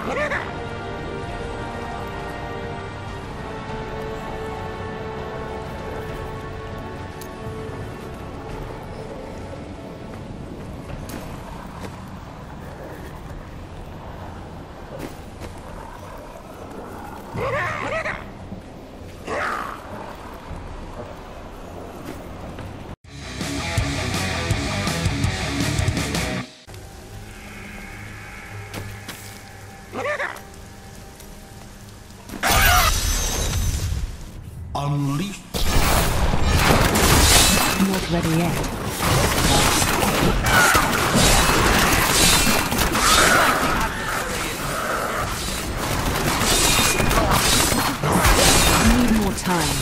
Unleash. Not ready yet. Need more time.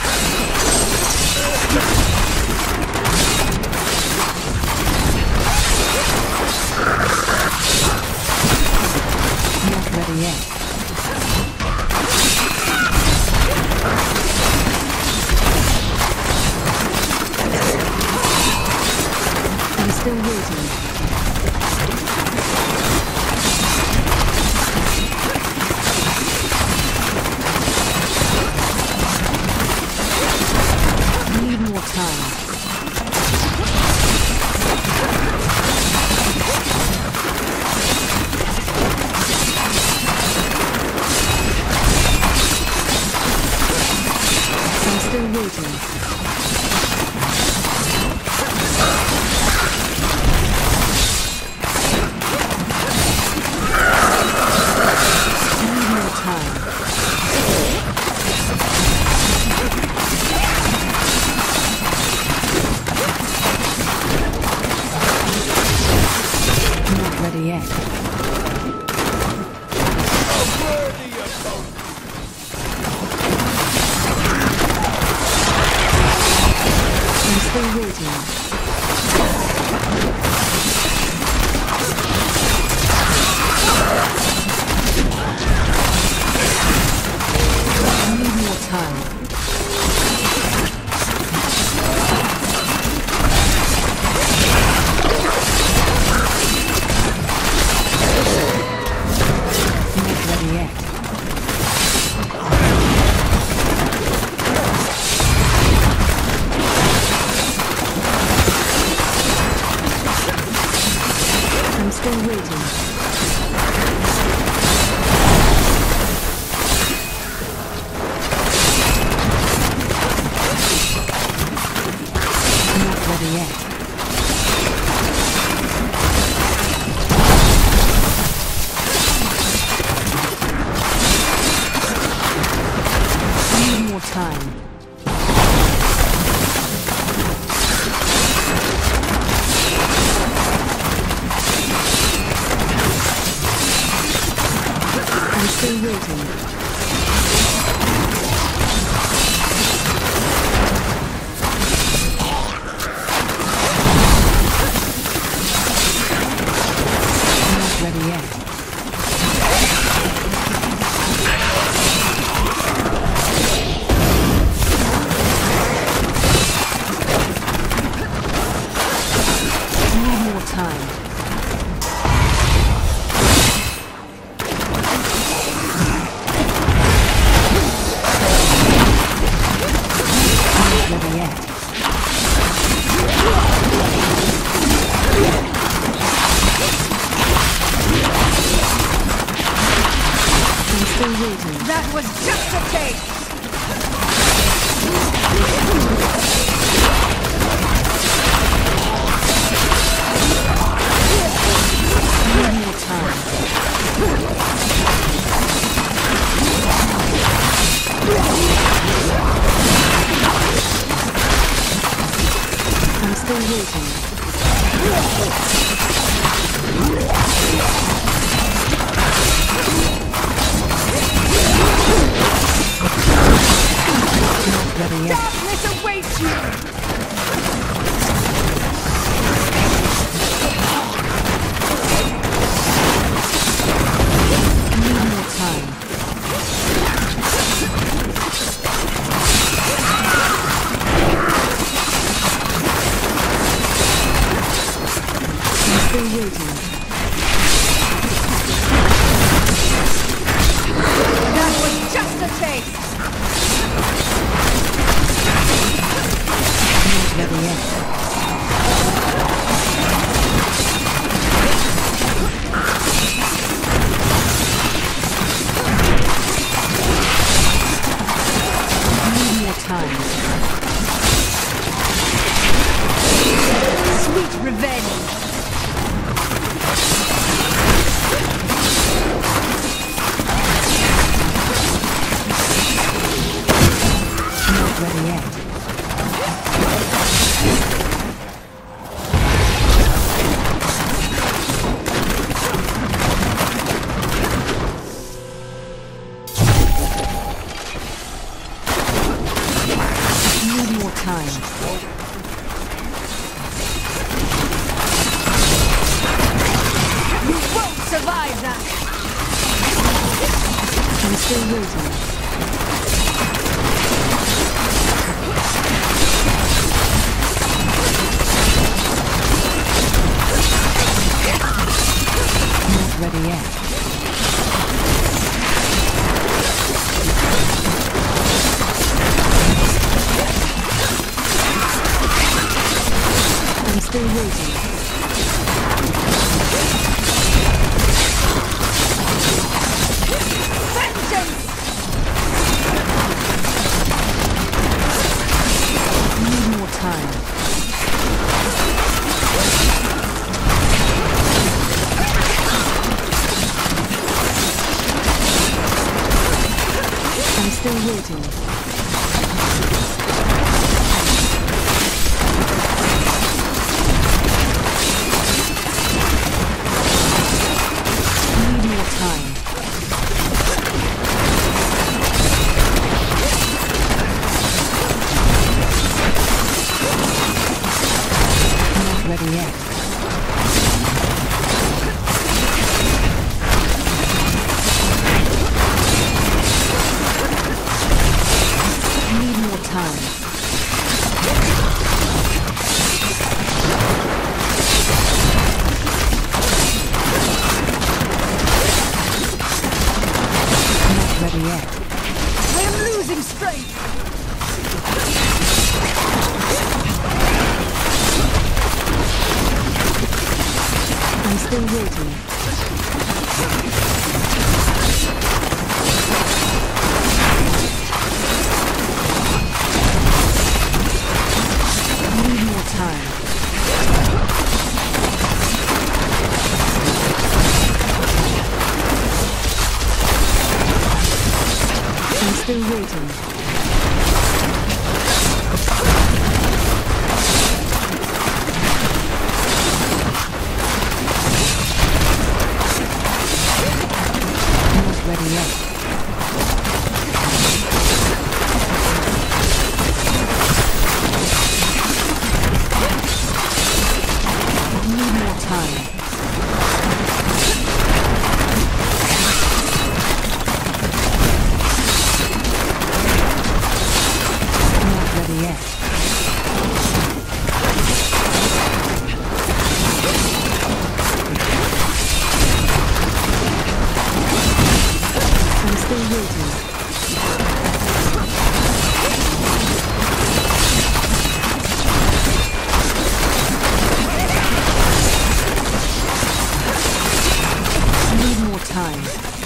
Not ready yet. Still waiting. Need more time. I'm still waiting. Yet. I'm still waiting. I need more time. I'm still waiting. Not ready yet. I need more time. I'm still waiting. Not ready yet. I need more time. That was just a taste! Need more time. I'm still waiting. Not ready yet. Darkness awaits you! Still waiting. survive that. I'm still waiting. Not ready yet. I'm still waiting. Vengeance! Need more time. I'm still waiting. Need more time. Not ready yet. Need more time. Not ready yet. I am losing strength. I'm still waiting. Need more time. I'm still waiting. Not ready yet. Need more time. Not ready yet. I'm still waiting. Need more time.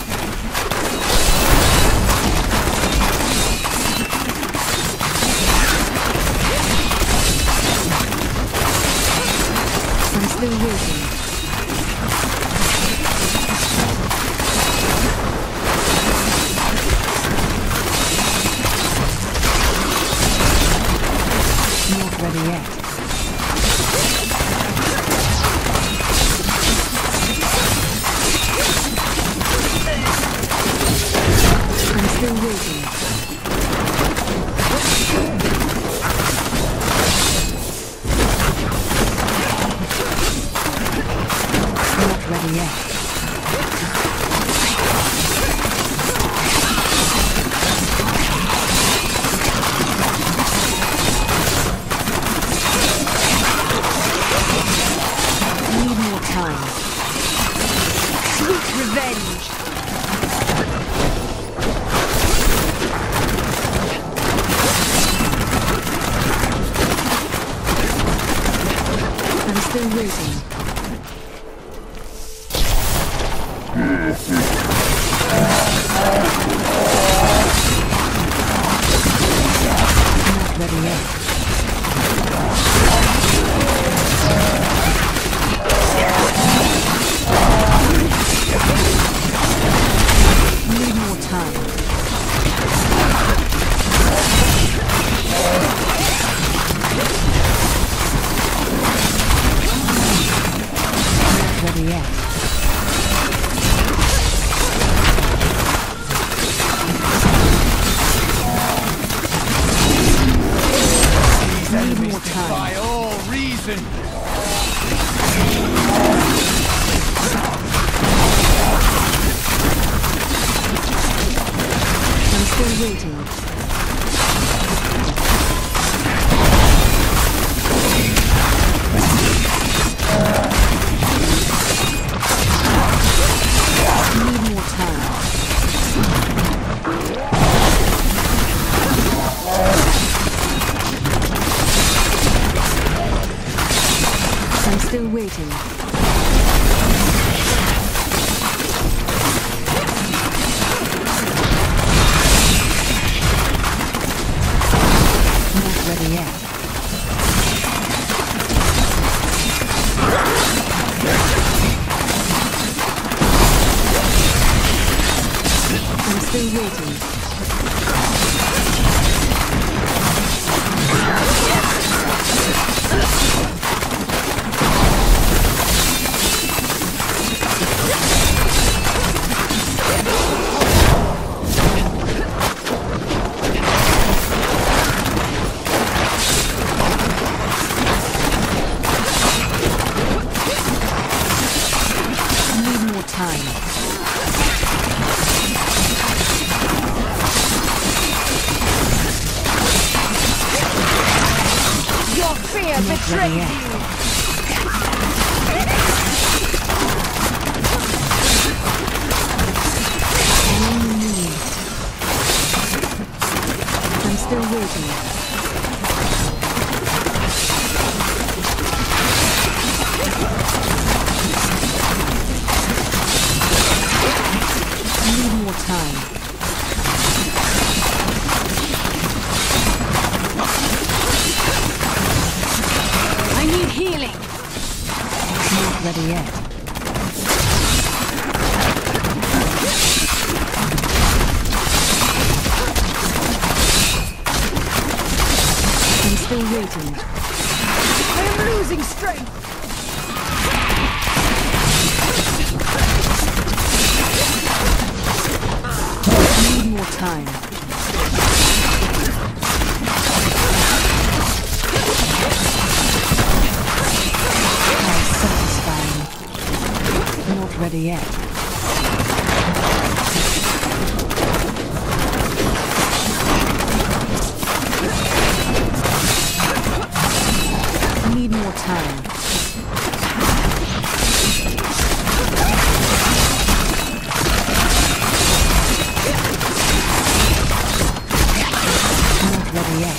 I'm still waiting. Not ready yet. I'm still waiting. Not ready yet. Need more time. Sweet revenge. I'm still waiting. Not ready yet. Need more time. Not ready yet. Need more time. waiting. Need more time. I'm still waiting. Not ready yet. I'm still waiting. Need more time. Your fear betrayed you! I'm still waiting. Need more time. I need healing! Not ready yet. I'm still waiting. I am losing strength! Need more time. How satisfying. Not ready yet. Need more time. Not ready yet.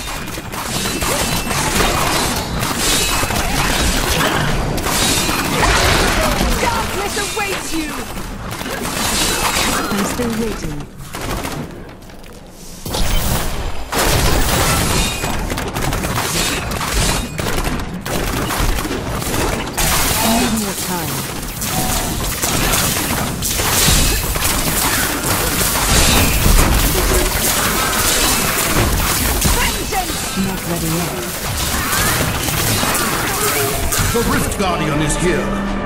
Darkness awaits you! I'm still waiting. Need more time. Vengeance! Not ready yet. The Rift Guardian is here.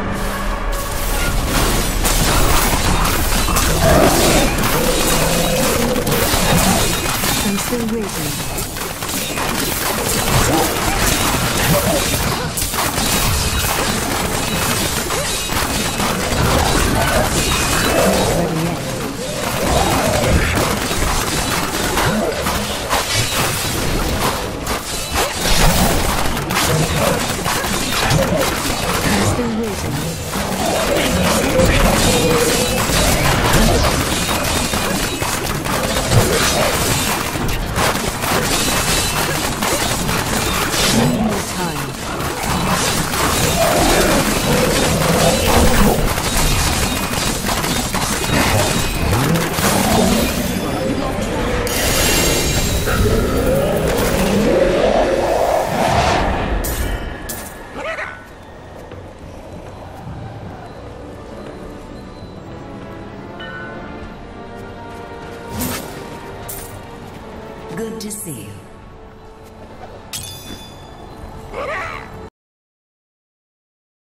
I'm still waiting. Not ready yet. I'm still waiting. Need more time. Good to see you.